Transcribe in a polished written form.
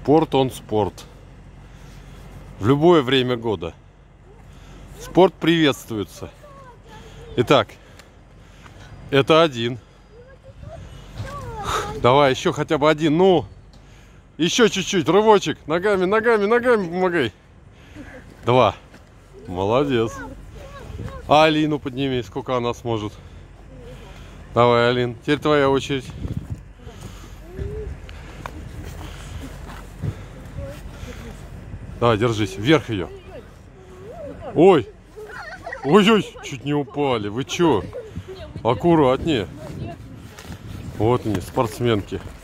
Спорт, он спорт. В любое время года. Спорт приветствуется. Итак, это один. Давай, еще хотя бы один. Ну, еще чуть-чуть. Рывочек. Ногами, ногами, ногами помогай. 2. Молодец. А Алину подними, сколько она сможет. Давай, Алин. Теперь твоя очередь. Давай, держись. Вверх ее. Ой. Ой-ой, чуть не упали. Вы чё? Аккуратнее. Вот они, спортсменки.